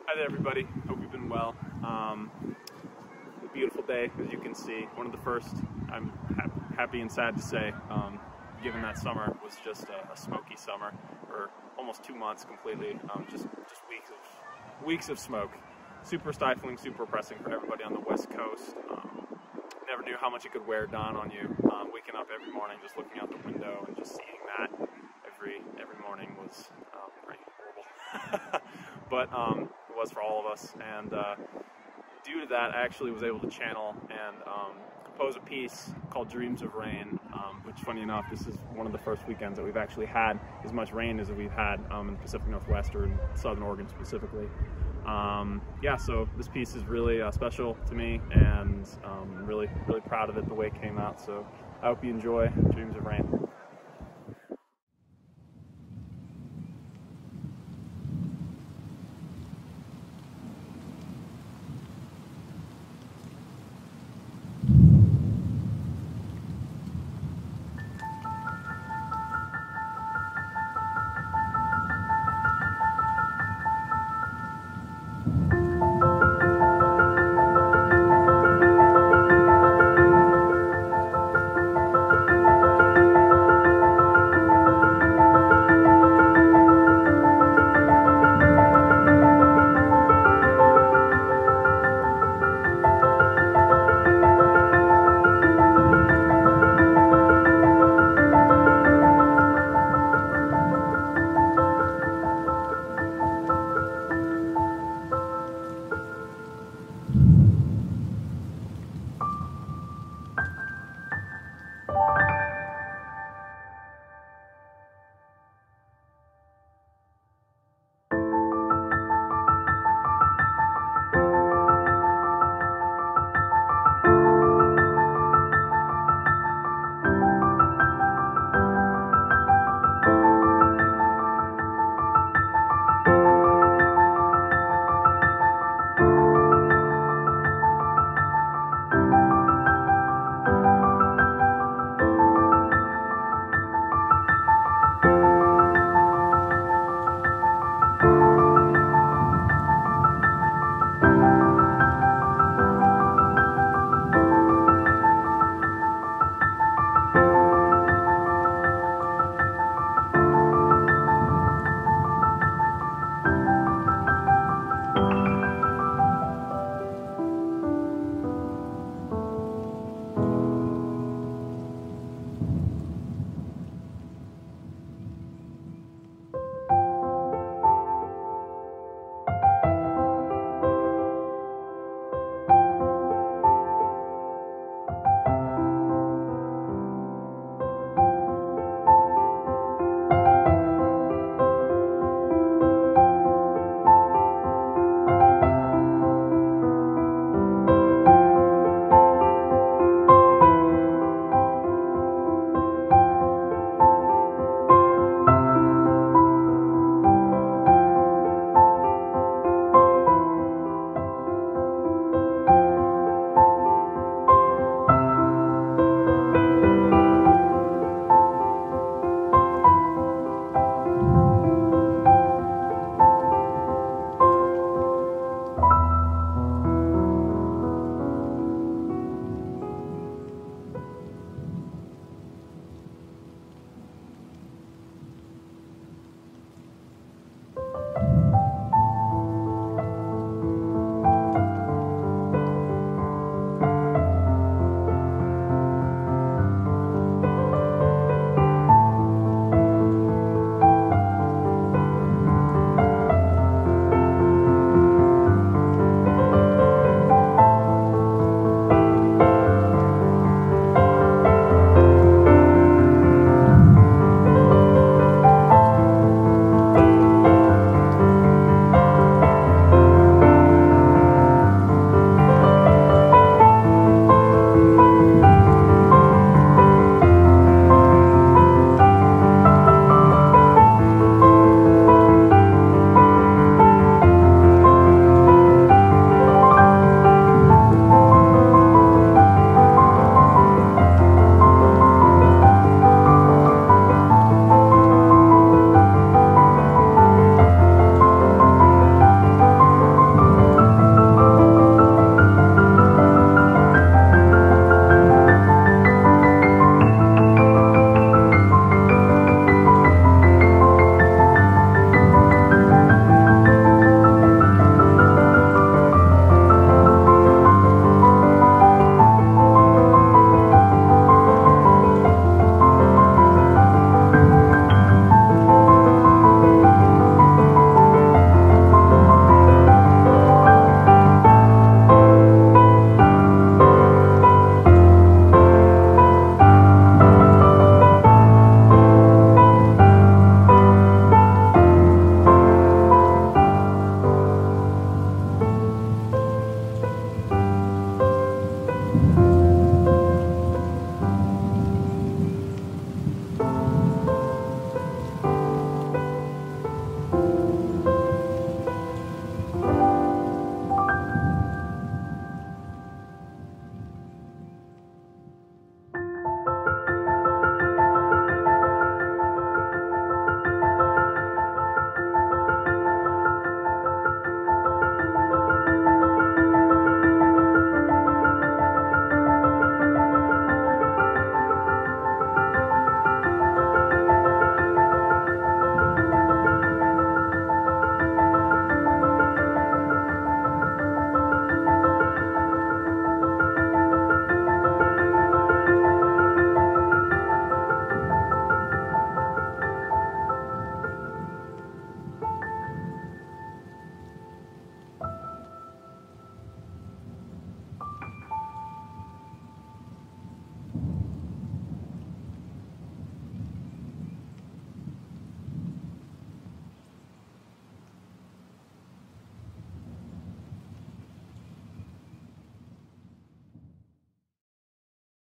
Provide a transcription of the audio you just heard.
Hi there, everybody. Hope you've been well. A beautiful day, as you can see. One of the first, I'm happy and sad to say, given that summer was just a smoky summer, or almost 2 months completely, just weeks of smoke. Super stifling, super oppressing for everybody on the West Coast. Never knew how much it could wear down on you. Waking up every morning, just looking out the window and just seeing that every morning was pretty horrible. But it was for all of us, and due to that, I actually was able to channel and compose a piece called Dreams of Rain, which, funny enough, this is one of the first weekends that we've actually had as much rain as we've had in the Pacific Northwest, or in Southern Oregon specifically. Yeah, so this piece is really special to me, and really proud of it, the way it came out. So I hope you enjoy Dreams of Rain.